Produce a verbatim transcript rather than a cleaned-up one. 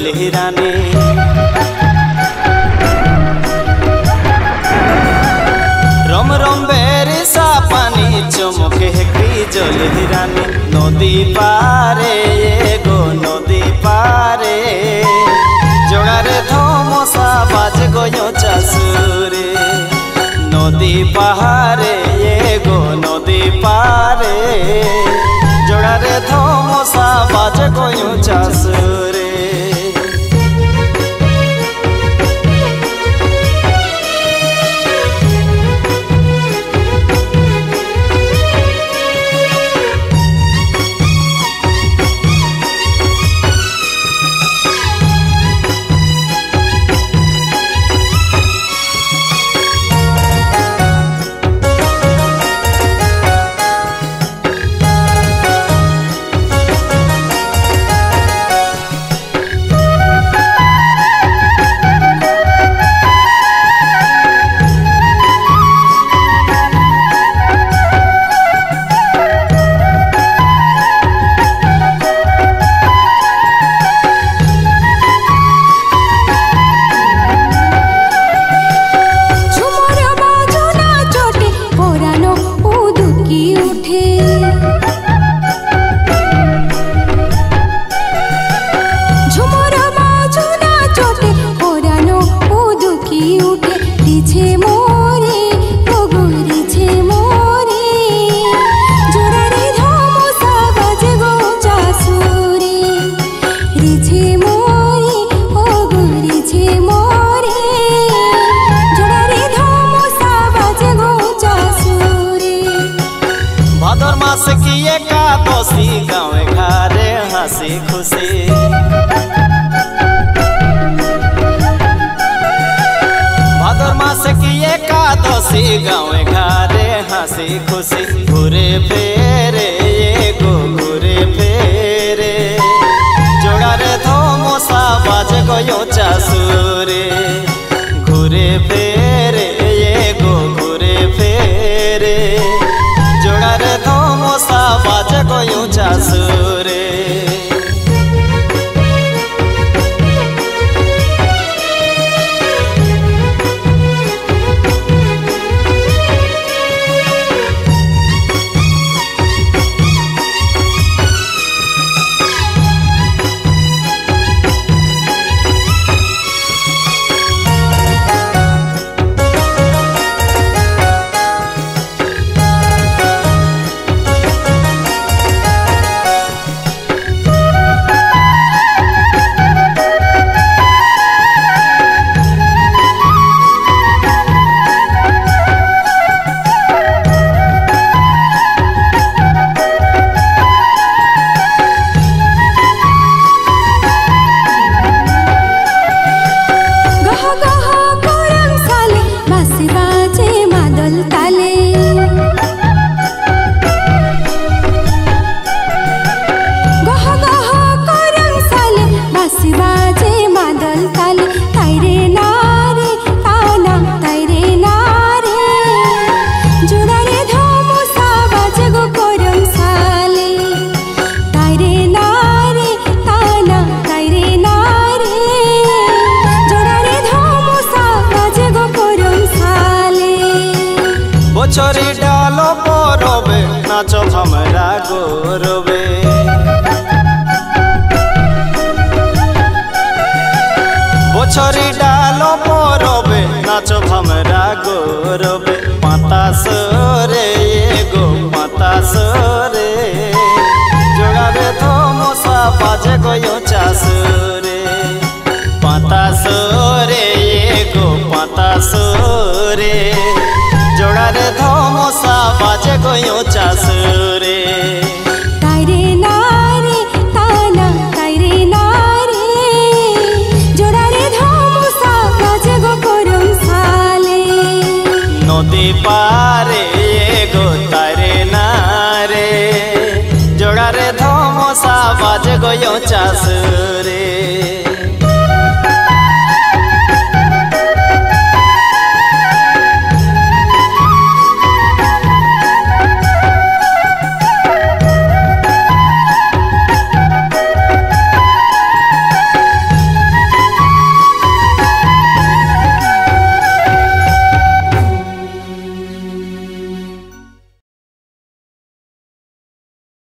जोली रानी रम रम बेरी सा पानी चमके जोली रानी नदी पारे ये गो नदी पारे जोड़ारे धमसा बाज गयो चासुरे नदी पारे ये गो नदी पारे जोड़ारे धमसा बाज गयो चासुरे किए का दोषी गाँव घरे हंसी खुशी भादर मास किए का दोषी गाँव घरे हंसी खुशी घूरे फेरे ये गो घूरे फेरे जोड़ारे धमसा बाज गयो चासुरे घूरे फेरे ये गो घूरे फेरे जोड़ारे धमसा बाज गयो चासुरे छोरी डालो परोबे नाचो हमरा गोरबे बोछरी डालो परोबे नाचो हमरा गोरबे पाता सरे ये गो पाता सरे जोड़ारे धमसा बाजे गयो चासुरे पाता सरे ये गो पाता सरे